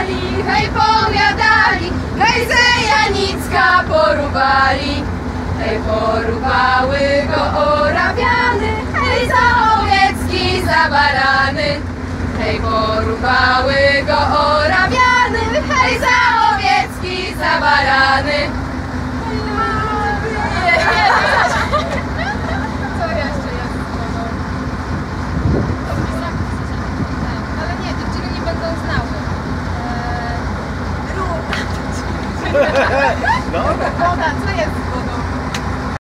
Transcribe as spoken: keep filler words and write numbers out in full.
powiadali, hej powiadali, hej ze Janicka porubali. Hej porubały go Orawiany, hej za owieczki, za barany. Hej porubały go Orawiany.